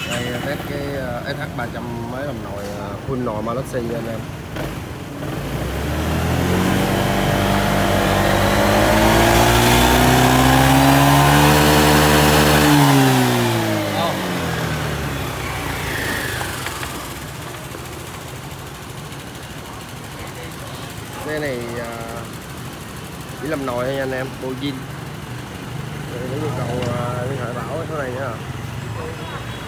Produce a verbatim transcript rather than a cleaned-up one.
Đây test cái ét hát ba trăm mới làm nồi full nồi Malaysia nha anh em. Cái này chỉ làm nồi thôi nha anh em, bô zin. Nếu nhu cầu liên hệ Bảo số này nha.